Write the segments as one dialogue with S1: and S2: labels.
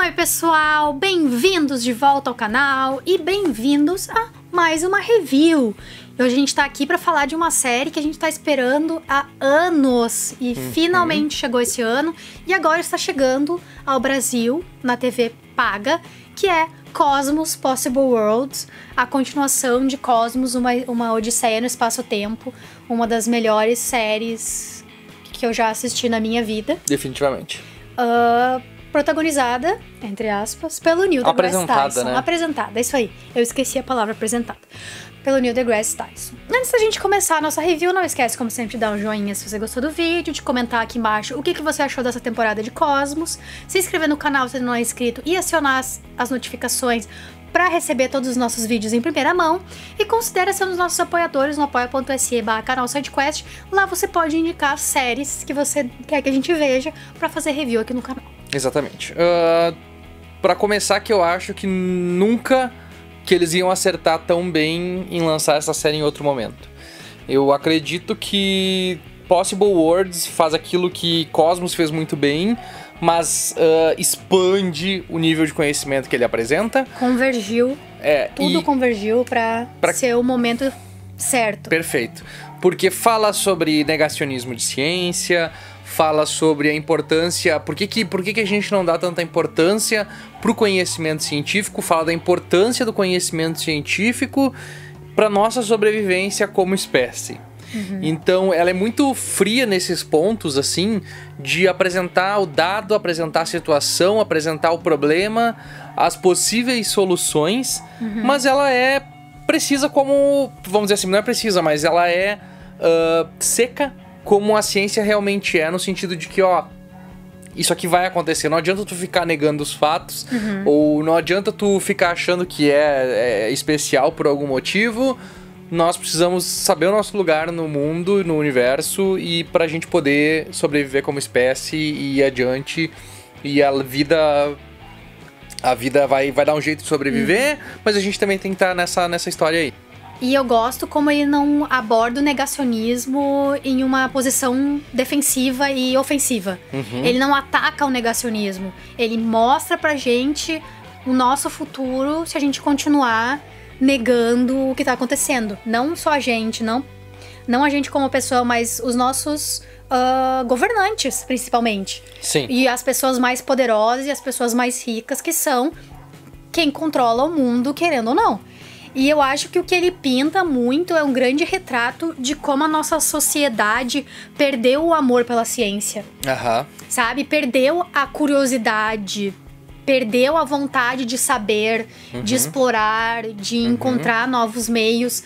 S1: Oi pessoal, bem-vindos de volta ao canal e bem-vindos a mais uma review. Hoje a gente tá aqui pra falar de uma série que a gente tá esperando há anos e finalmente chegou esse ano e agora está chegando ao Brasil na TV paga, que é Cosmos Possible Worlds, a continuação de Cosmos, uma odisseia no espaço-tempo, uma das melhores séries que eu já assisti na minha vida.
S2: Definitivamente.
S1: Protagonizada, entre aspas, pelo Neil deGrasse Tyson.
S2: Né?
S1: Apresentada, isso aí. Eu esqueci a palavra apresentada. Pelo Neil deGrasse Tyson. Antes da gente começar a nossa review, não esquece, como sempre, de dar um joinha se você gostou do vídeo, de comentar aqui embaixo o que você achou dessa temporada de Cosmos, se inscrever no canal se não é inscrito e acionar as notificações para receber todos os nossos vídeos em primeira mão. E considere ser um dos nossos apoiadores no apoia.se/canal_sidequest. Lá você pode indicar séries que você quer que a gente veja para fazer review aqui no canal.
S2: Exatamente. Pra começar, que eu acho que nunca que eles iam acertar tão bem em lançar essa série em outro momento. Eu acredito que Possible Worlds faz aquilo que Cosmos fez muito bem, mas expande o nível de conhecimento que ele apresenta.
S1: Convergiu, tudo convergiu pra ser o momento certo.
S2: Perfeito. Porque fala sobre negacionismo de ciência, fala sobre a importância, por que a gente não dá tanta importância pro conhecimento científico, fala da importância do conhecimento científico para nossa sobrevivência como espécie. Então ela é muito fria nesses pontos, assim, de apresentar o dado, apresentar a situação, apresentar o problema, as possíveis soluções, mas ela é precisa como, vamos dizer assim, não é precisa, mas ela é seca como a ciência realmente é, no sentido de que, isso aqui vai acontecer. Não adianta tu ficar negando os fatos, ou não adianta tu ficar achando que é especial por algum motivo. Nós precisamos saber o nosso lugar no mundo, no universo, e pra gente poder sobreviver como espécie e ir adiante. E a vida vai dar um jeito de sobreviver, mas a gente também tem que estar nessa história aí.
S1: E eu gosto como ele não aborda o negacionismo em uma posição defensiva e ofensiva. Ele não ataca o negacionismo. Ele mostra pra gente o nosso futuro se a gente continuar negando o que tá acontecendo. Não só a gente, não a gente como pessoa, mas os nossos governantes, principalmente.
S2: Sim.
S1: E as pessoas mais poderosas e as pessoas mais ricas, que são quem controla o mundo, querendo ou não. E eu acho que o que ele pinta muito é um grande retrato de como a nossa sociedade perdeu o amor pela ciência. Sabe? Perdeu a curiosidade, perdeu a vontade de saber, de explorar, de encontrar novos meios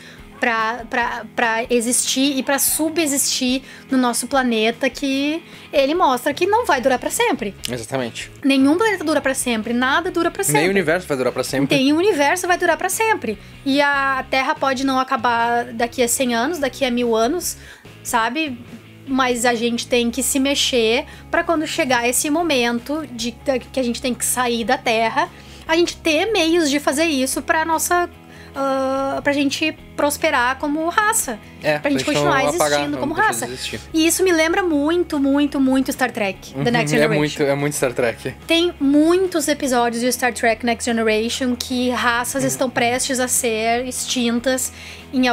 S1: pra existir e pra subsistir no nosso planeta, que ele mostra que não vai durar pra sempre.
S2: Exatamente.
S1: Nenhum planeta dura pra sempre, nada dura pra sempre.
S2: Nem o universo vai durar pra sempre.
S1: Nem o universo vai durar pra sempre. E a Terra pode não acabar daqui a 100 anos, daqui a 1000 anos, sabe? Mas a gente tem que se mexer pra quando chegar esse momento que a gente tem que sair da Terra, a gente ter meios de fazer isso pra nossa... pra gente prosperar como raça. Pra gente continuar existindo como raça. E isso me lembra muito, muito, muito Star Trek, The Next Generation.
S2: É muito Star Trek.
S1: Tem muitos episódios de Star Trek Next Generation que raças estão prestes a ser extintas. Em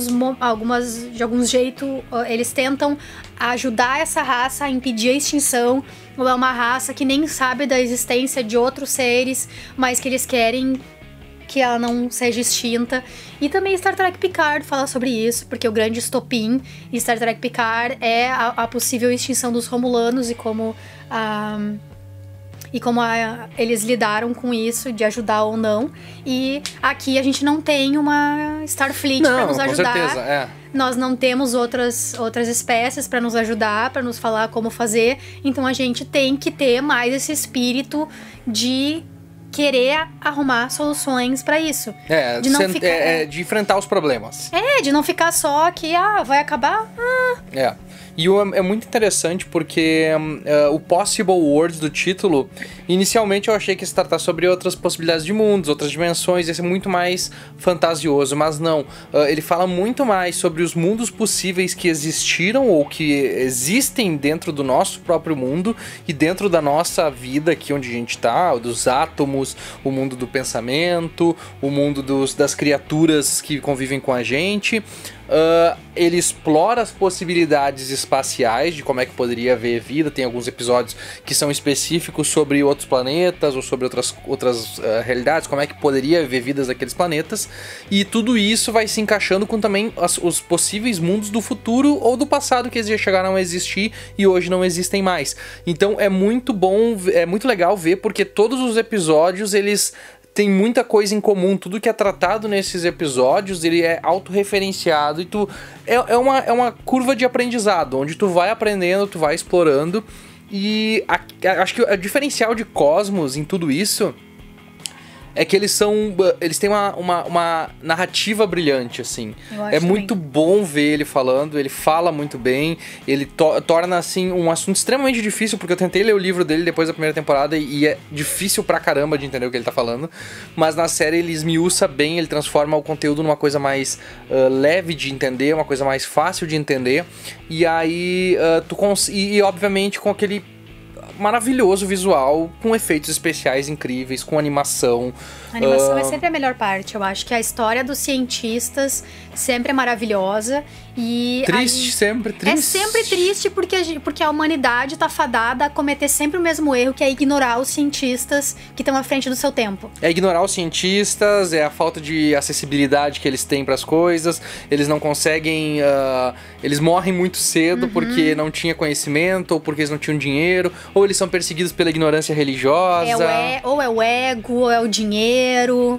S1: de algum jeito, eles tentam ajudar essa raça a impedir a extinção. Ou é uma raça que nem sabe da existência de outros seres, mas que eles querem que ela não seja extinta. E também Star Trek Picard fala sobre isso, porque o grande estopim em Star Trek Picard é a possível extinção dos Romulanos e como eles lidaram com isso, de ajudar ou não. E aqui a gente não tem uma Starfleet para nos ajudar. Com certeza, Nós não temos outras espécies para nos ajudar, para nos falar como fazer. Então a gente tem que ter mais esse espírito de querer arrumar soluções pra isso.
S2: De enfrentar os problemas.
S1: De não ficar só que, vai acabar.
S2: E é muito interessante porque o Possible Worlds do título, inicialmente eu achei que ia se tratar sobre outras possibilidades de mundos, outras dimensões, ia ser muito mais fantasioso, mas não. Ele fala muito mais sobre os mundos possíveis que existiram ou que existem dentro do nosso próprio mundo e dentro da nossa vida aqui onde a gente tá, dos átomos, o mundo do pensamento, o mundo das criaturas que convivem com a gente. Ele explora as possibilidades espaciais de como é que poderia haver vida. Tem alguns episódios que são específicos sobre outros planetas ou sobre outras realidades, como é que poderia haver vidas naqueles planetas, e tudo isso vai se encaixando com também os possíveis mundos do futuro ou do passado que já chegaram a existir e hoje não existem mais. Então é muito bom, é muito legal ver, porque todos os episódios eles tem muita coisa em comum. Tudo que é tratado nesses episódios, ele é autorreferenciado e é uma curva de aprendizado, onde tu vai aprendendo, tu vai explorando. E acho que o diferencial de Cosmos em tudo isso é que eles têm uma narrativa brilhante, assim. É muito bom ver ele falando, ele fala muito bem, ele torna, assim, um assunto extremamente difícil, porque eu tentei ler o livro dele depois da primeira temporada e é difícil pra caramba de entender o que ele tá falando, mas na série ele esmiuça bem, ele transforma o conteúdo numa coisa mais leve de entender, uma coisa mais fácil de entender, e aí e obviamente com aquele maravilhoso visual, com efeitos especiais incríveis, com animação.
S1: A animação é sempre a melhor parte. Eu acho que a história dos cientistas sempre é maravilhosa. E
S2: sempre triste.
S1: É sempre triste porque a humanidade tá fadada a cometer sempre o mesmo erro, que é ignorar os cientistas que estão à frente do seu tempo.
S2: É ignorar os cientistas, é a falta de acessibilidade que eles têm para as coisas, eles não conseguem... eles morrem muito cedo porque não tinha conhecimento, ou porque eles não tinham dinheiro, ou eles são perseguidos pela ignorância religiosa.
S1: Ou é o ego, ou é o dinheiro...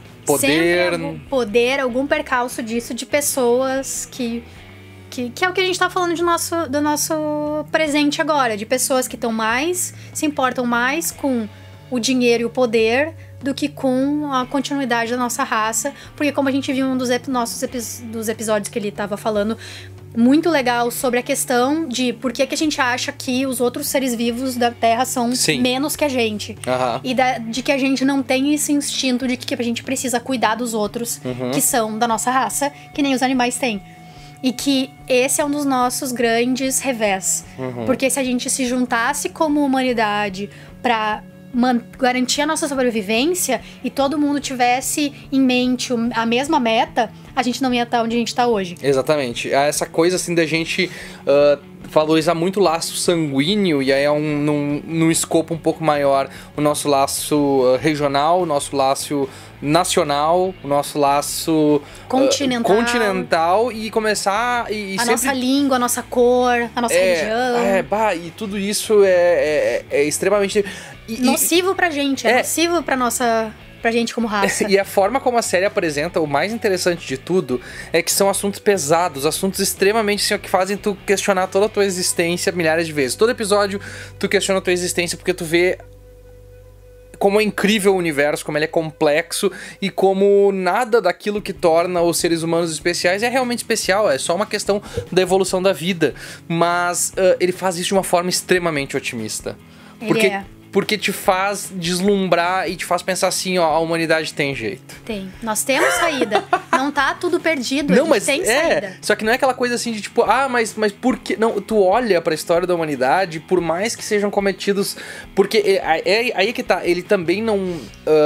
S1: Poder, algum percalço disso de pessoas que é o que a gente tá falando do nosso presente agora, de pessoas que se importam mais com o dinheiro e o poder do que com a continuidade da nossa raça, porque como a gente viu em um dos episódios que ele tava falando, muito legal sobre a questão de por que a gente acha que os outros seres vivos da Terra são menos que a gente. E de que a gente não tem esse instinto de que a gente precisa cuidar dos outros que são da nossa raça, que nem os animais têm. E que esse é um dos nossos grandes revés. Porque se a gente se juntasse como humanidade pra garantir a nossa sobrevivência e todo mundo tivesse em mente a mesma meta, a gente não ia estar onde a gente está hoje.
S2: Exatamente. Essa coisa assim da gente valorizar muito o laço sanguíneo, e aí é num escopo um pouco maior o nosso laço regional, o nosso laço nacional, o nosso laço continental e começar... a sempre...
S1: nossa língua, a nossa cor, a nossa religião.
S2: E tudo isso é extremamente...
S1: nocivo pra gente, nocivo pra gente como raça.
S2: E a forma como a série apresenta, o mais interessante de tudo, é que são assuntos pesados, assuntos extremamente assim, que fazem tu questionar toda a tua existência milhares de vezes. Todo episódio tu questiona a tua existência porque tu vê como é incrível o universo, como ele é complexo e como nada daquilo que torna os seres humanos especiais é realmente especial, é só uma questão da evolução da vida. Mas ele faz isso de uma forma extremamente otimista. Porque te faz deslumbrar e te faz pensar assim, ó, a humanidade tem jeito.
S1: Tem. Nós temos saída. Não tá tudo perdido, não, mas tem saída.
S2: Só que não é aquela coisa assim de tipo, mas por que... Não, tu olha pra história da humanidade, por mais que sejam cometidos... Porque aí que tá, ele também não...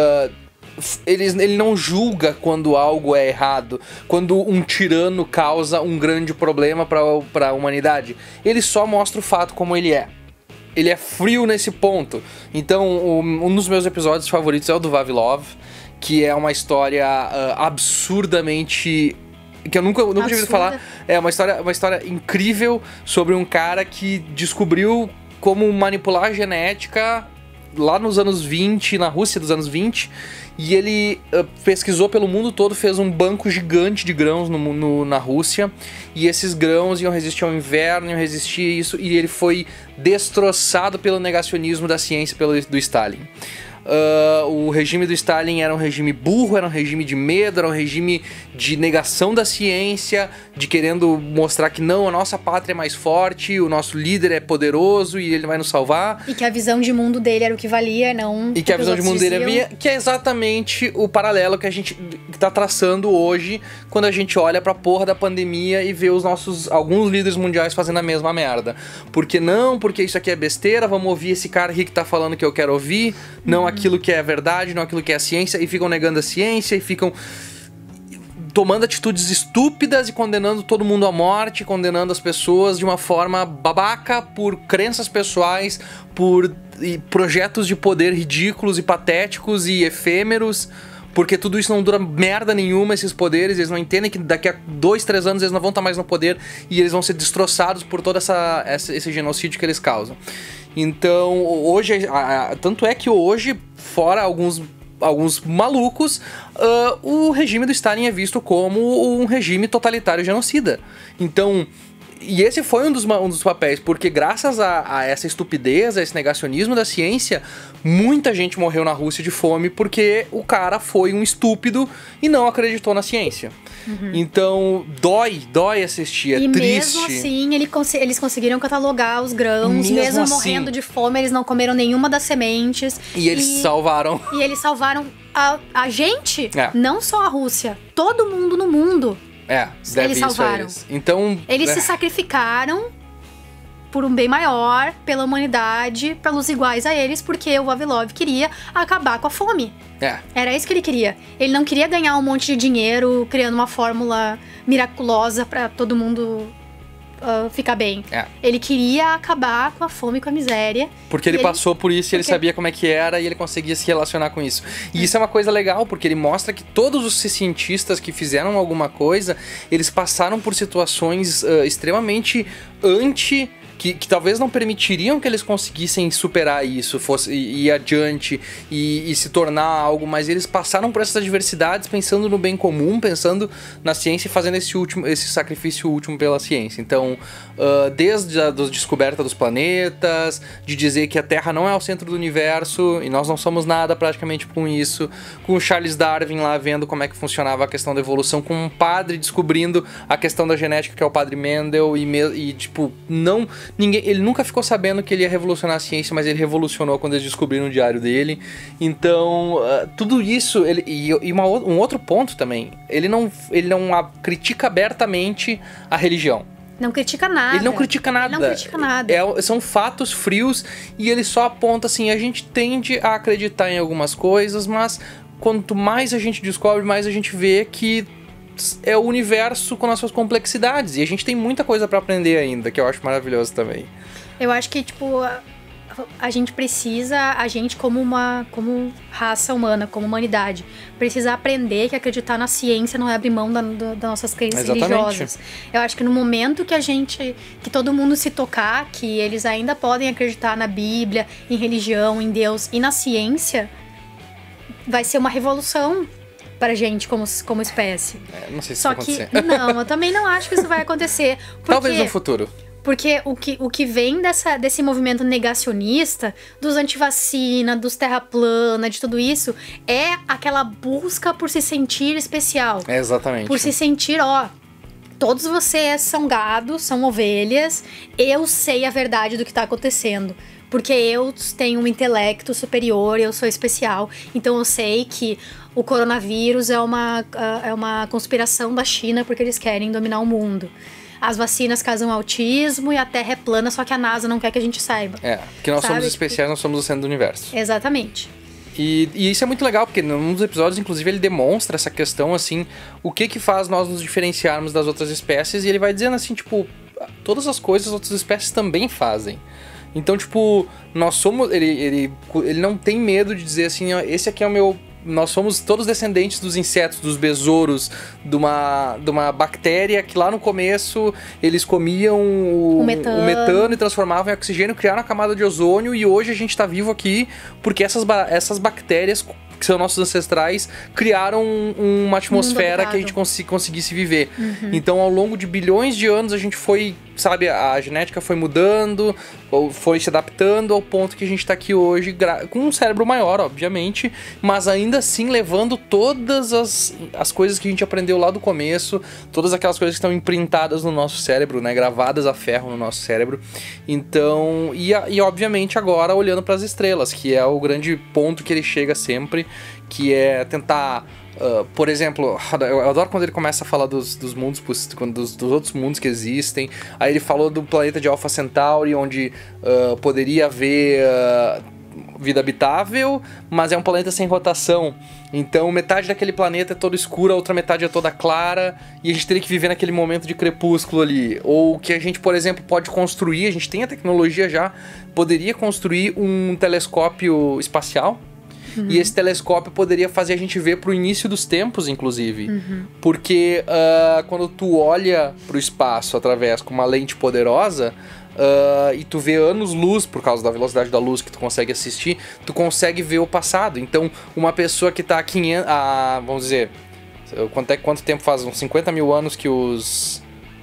S2: Ele não julga quando algo é errado, quando um tirano causa um grande problema pra humanidade. Ele só mostra o fato como ele é. Ele é frio nesse ponto. Então, um dos meus episódios favoritos é o do Vavilov, que é uma história absurdamente... que eu nunca tinha ouvido falar. É uma história incrível sobre um cara que descobriu como manipular a genética lá nos anos 20, na Rússia dos anos 20, e ele pesquisou pelo mundo todo, fez um banco gigante de grãos na Rússia, e esses grãos iam resistir ao inverno, iam resistir a isso, e ele foi destroçado pelo negacionismo da ciência do Stalin. o regime do Stalin era um regime burro, era um regime de medo, era um regime de negação da ciência, de querendo mostrar que não, a nossa pátria é mais forte, o nosso líder é poderoso e ele vai nos salvar.
S1: E que a visão de mundo dele era o que valia, não...
S2: E que a visão de mundo dele havia, que é exatamente o paralelo que a gente tá traçando hoje quando a gente olha pra porra da pandemia e vê alguns líderes mundiais fazendo a mesma merda. Porque não, porque isso aqui é besteira, vamos ouvir esse cara aqui que tá falando que eu quero ouvir, não aquilo que é verdade, não aquilo que é a ciência, e ficam negando a ciência, e ficam tomando atitudes estúpidas e condenando todo mundo à morte, condenando as pessoas de uma forma babaca por crenças pessoais, por projetos de poder ridículos e patéticos e efêmeros, porque tudo isso não dura merda nenhuma, esses poderes, eles não entendem que daqui a 2, 3 anos eles não vão estar mais no poder e eles vão ser destroçados por todo esse genocídio que eles causam. Então, hoje, tanto é que hoje, fora alguns malucos, o regime do Stalin é visto como um regime totalitário genocida. Então, e esse foi um dos papéis, porque graças a essa estupidez, a esse negacionismo da ciência, muita gente morreu na Rússia de fome porque o cara foi um estúpido e não acreditou na ciência. Então, dói assistir, é
S1: e
S2: triste.
S1: Mesmo assim, eles conseguiram catalogar os grãos, mesmo
S2: assim,
S1: morrendo de fome, eles não comeram nenhuma das sementes.
S2: E eles salvaram.
S1: E eles salvaram a gente, não só a Rússia, todo mundo no mundo.
S2: Eles salvaram. Então,
S1: eles se sacrificaram por um bem maior, pela humanidade, pelos iguais a eles, porque o Vavilov queria acabar com a fome. Era isso que ele queria. Ele não queria ganhar um monte de dinheiro criando uma fórmula miraculosa pra todo mundo ficar bem. Ele queria acabar com a fome e com a miséria.
S2: Porque ele passou por isso e ele sabia como é que era e ele conseguia se relacionar com isso. E isso é uma coisa legal, porque ele mostra que todos os cientistas que fizeram alguma coisa, eles passaram por situações extremamente que talvez não permitiriam que eles conseguissem superar isso, ir adiante e se tornar algo, mas eles passaram por essas adversidades pensando no bem comum, pensando na ciência e fazendo esse sacrifício último pela ciência. Então, desde a descoberta dos planetas, de dizer que a Terra não é o centro do universo e nós não somos nada praticamente com isso, com o Charles Darwin lá vendo como é que funcionava a questão da evolução, com um padre descobrindo a questão da genética, que é o padre Mendel, e tipo, ele nunca ficou sabendo que ele ia revolucionar a ciência, mas ele revolucionou quando eles descobriram o diário dele. Então, tudo isso... um outro ponto também, ele não critica abertamente a religião.
S1: Não critica nada.
S2: Ele não critica nada.
S1: Ele não critica nada.
S2: São fatos frios e ele só aponta assim, a gente tende a acreditar em algumas coisas, mas quanto mais a gente descobre, mais a gente vê que é o universo com as suas complexidades. E a gente tem muita coisa pra aprender ainda, que eu acho maravilhoso também.
S1: Eu acho que, tipo, a gente precisa, como raça humana, como humanidade, precisa aprender que acreditar na ciência não é abrir mão das nossas crenças religiosas. Eu acho que no momento que todo mundo se tocar, que eles ainda podem acreditar na Bíblia, em religião, em Deus e na ciência, vai ser uma revolução pra gente como espécie.
S2: Não sei se isso vai acontecer.
S1: Não, eu também não acho que isso vai acontecer.
S2: Talvez no futuro.
S1: Porque o que vem desse movimento negacionista, dos antivacina, dos terra plana, de tudo isso, é aquela busca por se sentir especial.
S2: Exatamente.
S1: Por se sentir, todos vocês são gados, são ovelhas, eu sei a verdade do que tá acontecendo. Porque eu tenho um intelecto superior, eu sou especial. Então eu sei que o coronavírus é uma conspiração da China porque eles querem dominar o mundo. As vacinas causam autismo e a Terra é plana, só que a NASA não quer que a gente saiba.
S2: Porque nós somos especiais, nós somos o centro do universo.
S1: Exatamente.
S2: E isso é muito legal, porque num dos episódios, inclusive, ele demonstra essa questão, assim, o que faz nós nos diferenciarmos das outras espécies, e ele vai dizendo assim, tipo, todas as coisas as outras espécies também fazem. Então, tipo, nós somos... Ele não tem medo de dizer assim, esse aqui é o meu... Nós somos todos descendentes dos insetos, dos besouros, de uma bactéria que lá no começo eles comiam o metano e transformavam em oxigênio, criaram a camada de ozônio, e hoje a gente tá vivo aqui porque essas bactérias, que são nossos ancestrais, criaram uma atmosfera que a gente conseguisse viver. Então, ao longo de bilhões de anos, a gente foi sabe, a genética foi mudando, ou foi se adaptando ao ponto que a gente tá aqui hoje, com um cérebro maior, obviamente, mas ainda assim levando todas as coisas que a gente aprendeu lá do começo, todas aquelas coisas que estão imprintadas no nosso cérebro, né, gravadas a ferro no nosso cérebro. Então, e obviamente agora olhando para as estrelas, que é o grande ponto que ele chega sempre, que é tentar... por exemplo, eu adoro quando ele começa a falar dos mundos, dos outros mundos que existem. Aí ele falou do planeta de Alpha Centauri, onde poderia haver vida habitável, mas é um planeta sem rotação. Então metade daquele planeta é toda escura, a outra metade é toda clara, e a gente teria que viver naquele momento de crepúsculo ali. Ou que a gente, por exemplo, pode construir, a gente tem a tecnologia já, poderia construir um telescópio espacial. E esse telescópio poderia fazer a gente ver pro início dos tempos, inclusive. Porque quando tu olha pro espaço através com uma lente poderosa, e tu vê anos-luz por causa da velocidade da luz que tu consegue assistir, tu consegue ver o passado. Então, uma pessoa que tá a 500... vamos dizer, quanto tempo faz? Uns 50 mil anos que os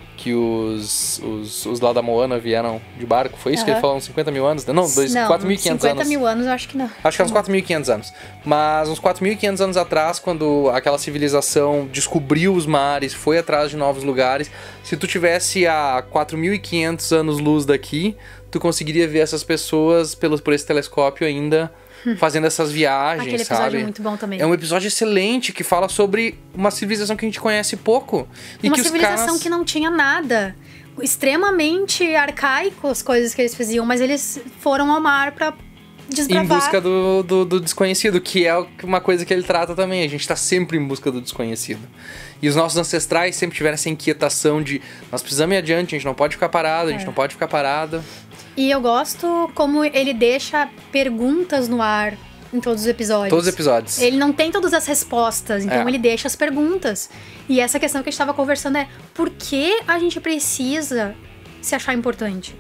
S2: lá da Moana vieram de barco. Foi isso que ele falou? Uns 50 mil anos? Não, 4.500 anos. 50
S1: mil anos eu acho que não.
S2: Acho que é uns 4.500 anos. Mas uns 4.500 anos atrás, quando aquela civilização descobriu os mares, foi atrás de novos lugares, se tu tivesse a 4.500 anos-luz daqui, tu conseguiria ver essas pessoas por esse telescópio ainda... fazendo essas viagens,
S1: aquele episódio
S2: sabe?
S1: É muito bom também.
S2: É um episódio excelente que fala sobre uma civilização que a gente conhece pouco. E
S1: uma
S2: que
S1: civilização que não tinha nada. Extremamente arcaico as coisas que eles faziam, mas eles foram ao mar pra desbravar.
S2: Em busca do desconhecido, que é uma coisa que ele trata também. A gente tá sempre em busca do desconhecido. E os nossos ancestrais sempre tiveram essa inquietação de nós precisamos ir adiante, a gente não pode ficar parado, a gente não pode ficar parado.
S1: E eu gosto como ele deixa perguntas no ar em todos os episódios.
S2: Todos os episódios.
S1: Ele não tem todas as respostas, então ele deixa as perguntas. E essa questão que a gente estava conversando é: por que a gente precisa se achar importante?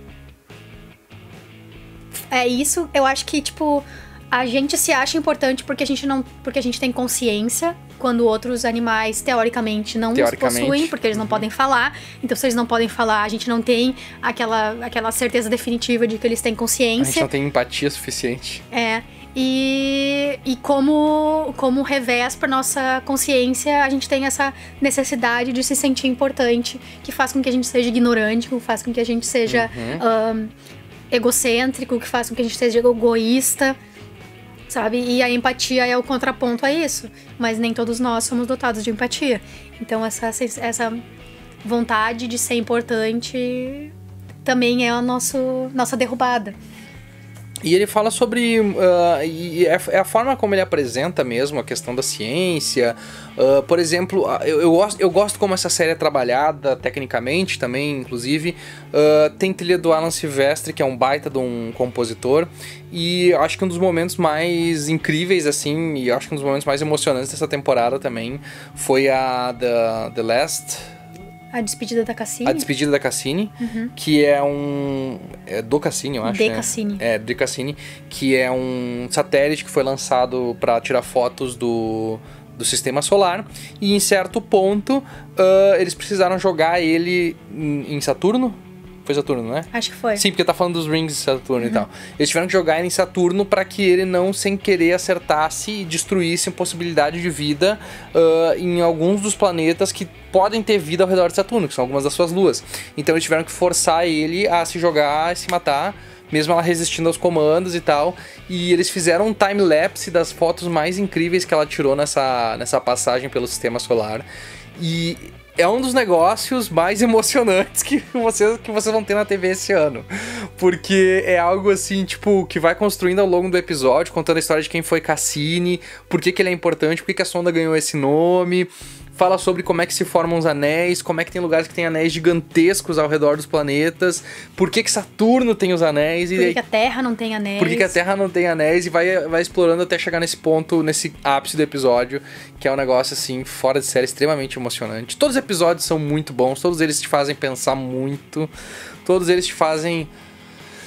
S1: É isso, eu acho que, tipo, a gente se acha importante porque a gente tem consciência, quando outros animais, teoricamente, não os possuem, porque eles não podem falar. Então, se eles não podem falar, a gente não tem aquela certeza definitiva de que eles têm consciência.
S2: A gente não tem empatia suficiente.
S1: E como revés para nossa consciência, a gente tem essa necessidade de se sentir importante, que faz com que a gente seja ignorante, que faz com que a gente seja egocêntrico, que faz com que a gente seja egoísta. Sabe? E a empatia é o contraponto a isso. Mas nem todos nós somos dotados de empatia. Então essa vontade de ser importante também é a nossa derrubada.
S2: E ele fala sobre... é a forma como ele apresenta mesmo a questão da ciência. Por exemplo, eu gosto como essa série é trabalhada tecnicamente também, inclusive. Tem trilha do Alan Silvestre, que é um baita de um compositor. E acho que um dos momentos mais incríveis, assim, e acho que um dos momentos mais emocionantes dessa temporada também foi a The Last...
S1: A Despedida da Cassini.
S2: A Despedida da Cassini, que é é do Cassini, eu acho,
S1: de
S2: né?
S1: Cassini.
S2: É, de Cassini, que é um satélite que foi lançado para tirar fotos do sistema solar. E em certo ponto, eles precisaram jogar ele em Saturno. Foi Saturno, né?
S1: Acho que foi.
S2: Sim, porque tá falando dos rings de Saturno e tal. Eles tiveram que jogar ele em Saturno para que ele não, sem querer, acertasse e destruísse a possibilidade de vida em alguns dos planetas que podem ter vida ao redor de Saturno, que são algumas das suas luas. Então eles tiveram que forçar ele a se jogar e se matar, mesmo ela resistindo aos comandos e tal. E eles fizeram um time-lapse das fotos mais incríveis que ela tirou nessa passagem pelo sistema solar. E é um dos negócios mais emocionantes que vocês vão ter na TV esse ano. Porque é algo assim, tipo, que vai construindo ao longo do episódio, contando a história de quem foi Cassini, por que ele é importante, por que a sonda ganhou esse nome. Fala sobre como é que se formam os anéis, como é que tem lugares que tem anéis gigantescos ao redor dos planetas, por que Saturno tem os anéis.
S1: Por que a Terra não tem anéis.
S2: Por que a Terra não tem anéis, e vai explorando até chegar nesse ponto, nesse ápice do episódio, que é um negócio assim, fora de série, extremamente emocionante. Todos os episódios são muito bons, todos eles te fazem pensar muito, todos eles te fazem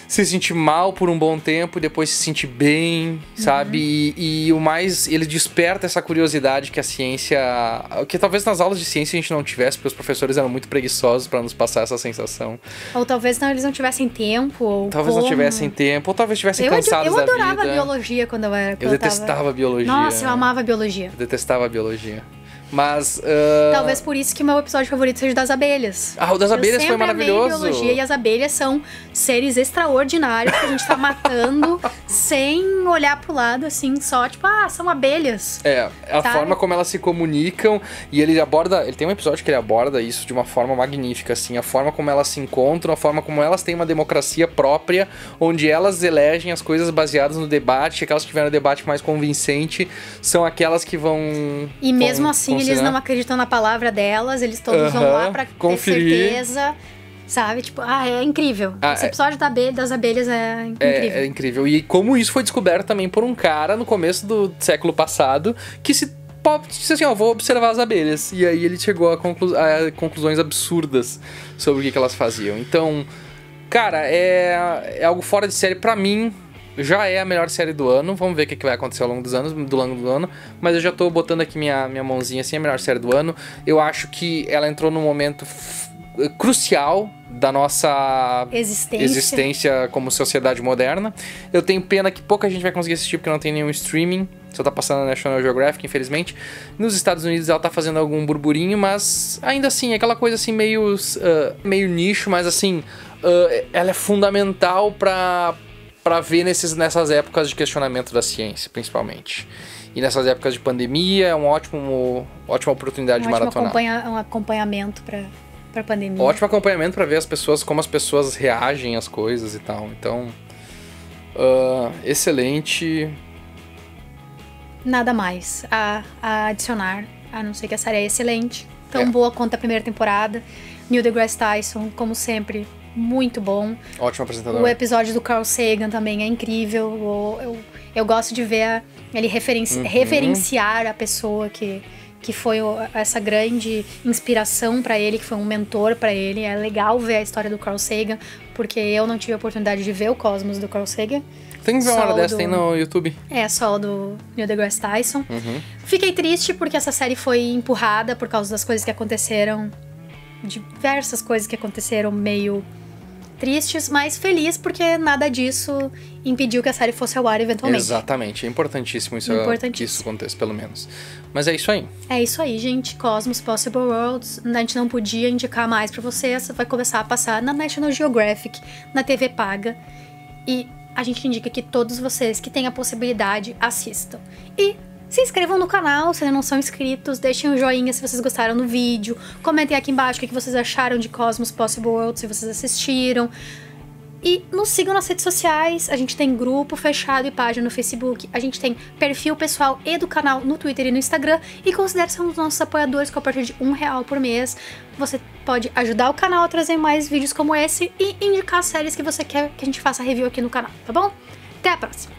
S2: se sentir mal por um bom tempo e depois se sentir bem, sabe? E o mais, ele desperta essa curiosidade que a ciência... Que talvez nas aulas de ciência a gente não tivesse, porque os professores eram muito preguiçosos para nos passar essa sensação.
S1: Ou talvez eles não tivessem tempo, ou
S2: talvez não tivessem tempo, ou talvez estivessem cansados da vida.
S1: Eu adorava biologia quando eu era...
S2: Eu detestava biologia.
S1: Nossa, eu amava biologia.
S2: Eu detestava biologia. Mas...
S1: Talvez por isso que o meu episódio favorito seja das abelhas.
S2: Ah, o das abelhas foi maravilhoso.
S1: Amei biologia, e as abelhas são seres extraordinários que a gente tá matando sem olhar pro lado, assim, só tipo, são abelhas.
S2: A forma como elas se comunicam, e ele tem um episódio que ele aborda isso de uma forma magnífica, assim, a forma como elas se encontram, a forma como elas têm uma democracia própria, onde elas elegem as coisas baseadas no debate, aquelas que tiveram o debate mais convincente são aquelas que vão...
S1: E mesmo assim, eles não acreditam na palavra delas, eles todos vão lá pra
S2: conferir.
S1: ter certeza, sabe? Tipo, é incrível. Esse episódio das abelhas é incrível.
S2: É incrível. E como isso foi descoberto também por um cara no começo do século passado, que disse assim, vou observar as abelhas. E aí ele chegou a conclusões absurdas sobre o que elas faziam. Então, cara, é algo fora de série pra mim. Já é a melhor série do ano. Vamos ver o que vai acontecer ao longo do ano. Mas eu já tô botando aqui minha mãozinha assim, a melhor série do ano. Eu acho que ela entrou num momento crucial da nossa existência como sociedade moderna. Eu tenho pena que pouca gente vai conseguir assistir porque não tem nenhum streaming. Só tá passando na National Geographic, infelizmente. Nos Estados Unidos ela tá fazendo algum burburinho, mas ainda assim, aquela coisa assim meio nicho, mas assim, ela é fundamental pra ver nessas épocas de questionamento da ciência, principalmente. E nessas épocas de pandemia, é uma ótima oportunidade de maratonar.
S1: Um acompanhamento pra pandemia.
S2: Ótimo acompanhamento pra ver como as pessoas reagem às coisas e tal. Então, excelente.
S1: Nada mais a adicionar, a não ser que a série é excelente. Tão boa quanto a primeira temporada. Neil deGrasse Tyson, como sempre, muito bom.
S2: Ótimo apresentador.
S1: O episódio do Carl Sagan também é incrível. Eu gosto de ver ele referenciar a pessoa que foi essa grande inspiração pra ele, que foi um mentor pra ele. É legal ver a história do Carl Sagan, porque eu não tive a oportunidade de ver o Cosmos do Carl Sagan.
S2: Tem que ver uma hora dessa, tem no YouTube.
S1: Só do Neil deGrasse Tyson. Fiquei triste porque essa série foi empurrada por causa das coisas que aconteceram, diversas coisas que aconteceram meio tristes, mas feliz porque nada disso impediu que a série fosse ao ar eventualmente.
S2: Exatamente, é importantíssimo isso que isso aconteça, pelo menos. Mas é isso aí.
S1: É isso aí, gente. Cosmos Possible Worlds. A gente não podia indicar mais pra vocês. Vai começar a passar na National Geographic, na TV paga. E a gente indica que todos vocês que têm a possibilidade assistam. E se inscrevam no canal se ainda não são inscritos, deixem um joinha se vocês gostaram do vídeo, comentem aqui embaixo o que vocês acharam de Cosmos Possible World, se vocês assistiram. E nos sigam nas redes sociais, a gente tem grupo fechado e página no Facebook, a gente tem perfil pessoal e do canal no Twitter e no Instagram, e considere-se um dos nossos apoiadores, que a partir de R$1 por mês você pode ajudar o canal a trazer mais vídeos como esse e indicar séries que você quer que a gente faça review aqui no canal, tá bom? Até a próxima!